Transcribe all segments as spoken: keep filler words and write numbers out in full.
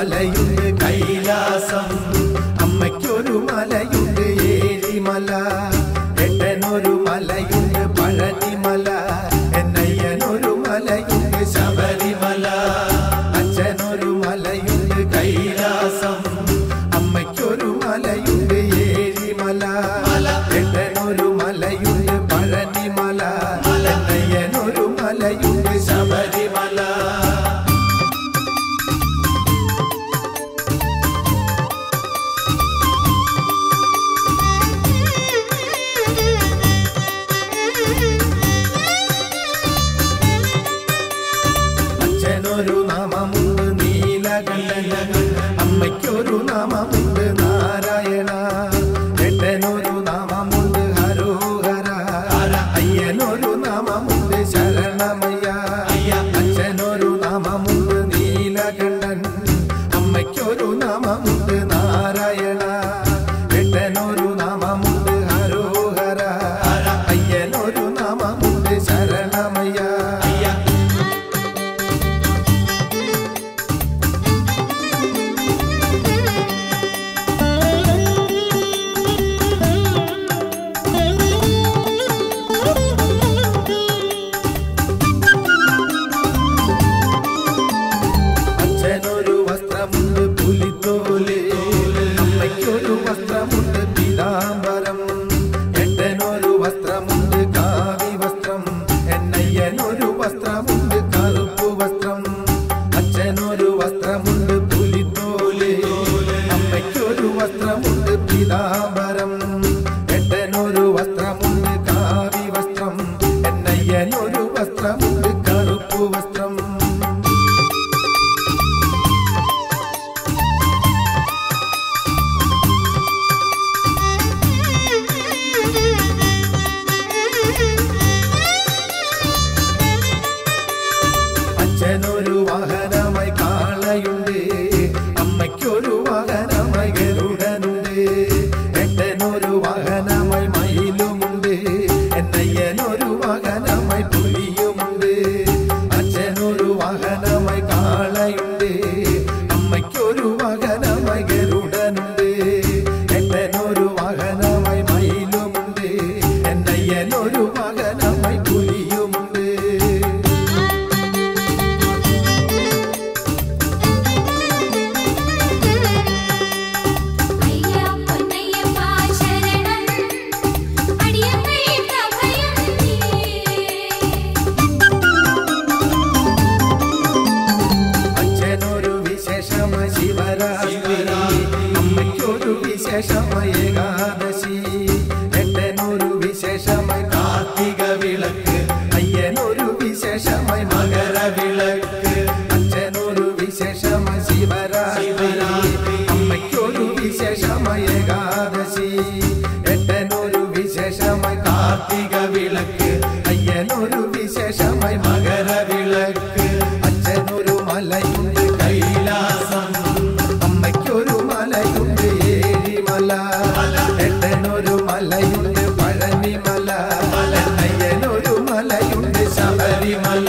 മലയുണ്ട് കൈലാസം, അമ്മയ്ക്കൊരു മലയുണ്ട് ഏഴിമല, എട്ടനൊരു മലയുണ്ട് പഴനിമല, എന്നയ്യനൊരു മലയുണ്ട് ശബരിമല. അച്ഛനൊരു മലയുണ്ട് കൈലാസം, അമ്മയ്ക്കൊരു മലയുണ്ട് ഏഴിമല, എട്ടനൊരു മലയുണ്ട് പഴനിമല, എന്നയ്യനൊരു മലയുണ്ട് ശബരിമല. അച്ഛനൊരു നാമമുണ്ട് നീലകണ്ഠൻ, അമ്മയ്ക്കൊരു നാമമുണ്ട് നാരായണ, എട്ടനൊരു നാമമുണ്ട് ഹരോഹര, അയ്യനൊരു നാമമുണ്ട് ശരണമയ്യ. അച്ഛനൊരു നാമമുണ്ട് നീലകണ്ഠൻ, അമ്മയ്ക്കൊരു നാമമുണ്ട് നാരായണ, എട്ടനൊരു നാമമുണ്ട് ഹരോഹര, അയ്യനൊരു നാമമുണ്ട് ശരണമയ്യ. അച്ഛനൊരു വസ്ത്രമുണ്ട് പുലിത്തോല്, അമ്മയ്ക്കൊരു വസ്ത്രമുണ്ട് പീതാംബരം, എട്ടനൊരു വസ്ത്രമുണ്ട് കാവി വസ്ത്രം, എന്നയ്യനൊരു വസ്ത്രമുണ്ട് കറുപ്പു വസ്ത്രം. അച്ഛനൊരു വസ്ത്രമുണ്ട് പുലിത്തോല്, അമ്മയ്ക്കൊരു വസ്ത്രമുണ്ട് പീതാംബരം, എട്ടനൊരു വസ്ത്രമുണ്ട് കാവി വസ്ത്രം, എന്നയ്യനൊരു വസ്ത്രമുണ്ട് കറുപ്പു വസ്ത്രം. അച്ഛനൊരു വാഹനമായി കാളയുണ്ട്, അമ്മയ്ക്കൊരു വാഹനമായി ഗരുഡനുണ്ട്, എട്ടനൊരു വാഹനമായി മയിലുമുണ്ട്, എന്നയ്യനൊരു വാഹനമായി പുലിയുമുണ്ട്. അച്ഛനൊരു വാഹനമായി കാളയുണ്ട്, അമ്മയ്ക്കൊരു വാഹനമായി ഗരുഡനുണ്ട്, എട്ടനൊരു വാഹനമായി മയിലുമുണ്ട്, എന്നയ്യനൊരു വാഹനമായി പുലിയുമുണ്ട്. അച്ഛനൊരു വിശേഷമായ ശിവരാത്രി, അമ്മയ്ക്കൊരു വിശേഷമായ ഏകാദശി, എട്ടനൊരു വിശേഷമായി കാർത്തിക വിളക്ക്, അയ്യനൊരു വിശേഷമായി മകരവിളക്ക്. അച്ഛനൊരു വിശേഷമായ ശിവരാത്രി, അമ്മയ്ക്കൊരു വിശേഷമായ ഏകാദശി, എട്ടനൊരു വിശേഷമായി കാർത്തിക വിളക്ക്, അയ്യനൊരു വിശേഷമായി മകരവിളക്ക്. അച്ഛനൊരു മലയുണ്ട് കൈലാസം, അമ്മയ്ക്കൊരു മലയുണ്ട് ഏഴിമല, എട്ടനൊരു മലയുണ്ട് പഴനിമല, അയ്യനൊരു മലയുണ്ട് ശബരിമല.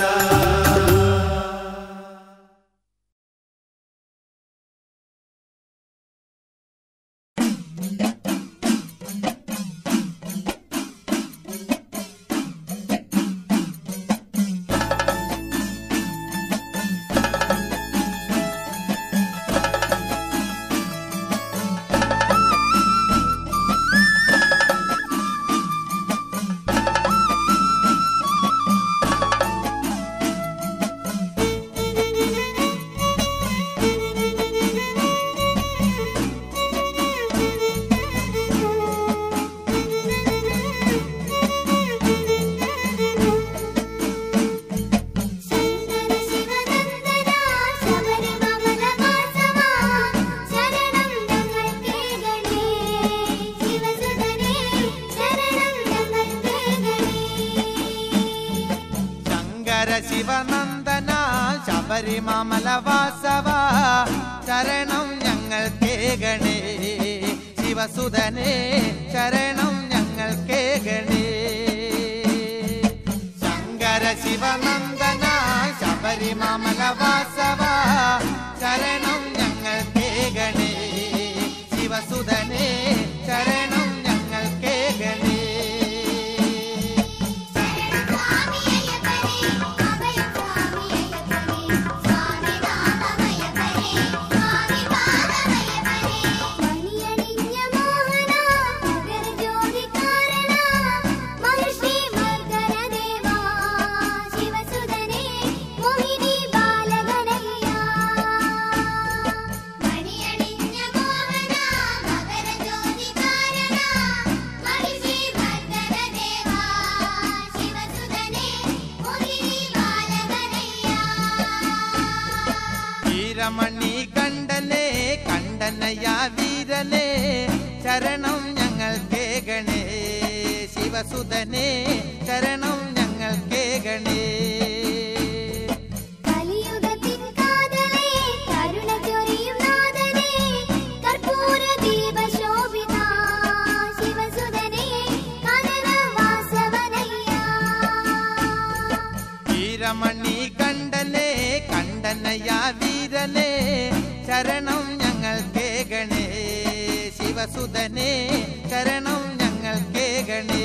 ശിവനന്ദന ശബരിമല വാസവ ശരണം ഞങ്ങൾ കേകണേ, ശിവസുതനേ ശരണം ഞങ്ങൾ കേകണേ. ശങ്കര ശിവനന്ദന ശബരിമല വാസവ ശരണം ഞങ്ങൾ വീരമണി കണ്ടനെ കണ്ടനയ വീരനെ ശരണം ഞങ്ങൾ കേകണേ ശിവസുതനെ ശരണം ഞങ്ങൾ കേകണേ വീരമണി കണ്ടനെ കണ്ടനയ വീരനെ ശരണം ഞങ്ങൾ കേകണേ ശിവസുതനെ ശരണം ഞങ്ങൾ കേകണേ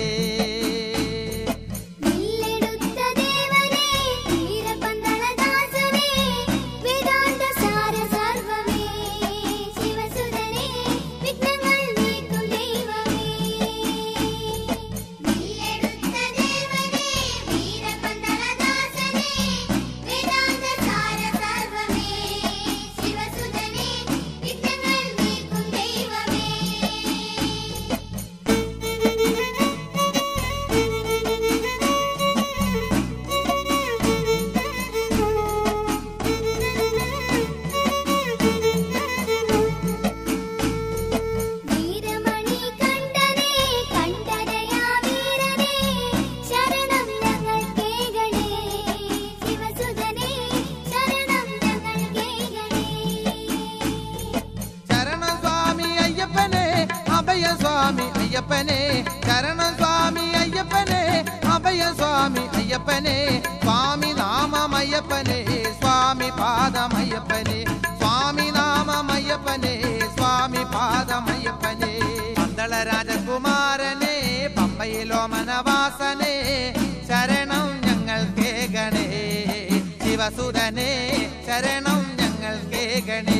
സ്വാമി അയ്യപ്പനെ ശരണം സ്വാമി അയ്യപ്പനെ അഭയ സ്വാമി അയ്യപ്പനെ സ്വാമി നാമമയ്യപ്പനെ സ്വാമി പാദമയ്യപ്പനെ സ്വാമി നാമമയ്യപ്പനെ സ്വാമി പാദമയ്യപ്പനെ പന്തള രാജകുമാരനെ പമ്പയിലോ മനവാസനെ ശരണം ഞങ്ങൾ കേകണേ ശിവസുതനെ ശരണം ഞങ്ങൾ കേകണേ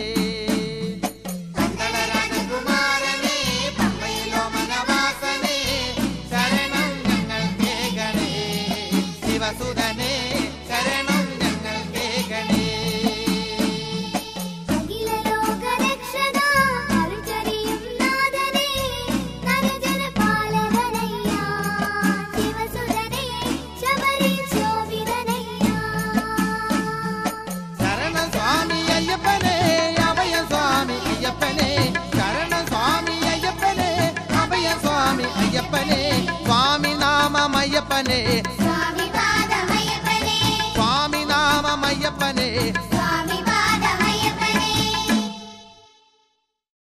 ശിവസുതനെ ശരണം ഞങ്ങൾ കേകണേ അഖില ലോക രക്ഷക അരുചരിയും നാദനേ നരജന പാലകനയ്യ ശിവസുതനെ ശബരി ശോഭിതനയ്യ ശരണം സ്വാമി അയ്യപ്പനെ അഭയ സ്വാമി അയ്യപ്പനെ ശരണം സ്വാമി അയ്യപ്പനെ അഭയ സ്വാമി അയ്യപ്പനെ സ്വാമി നാമമയ്യപ്പനെ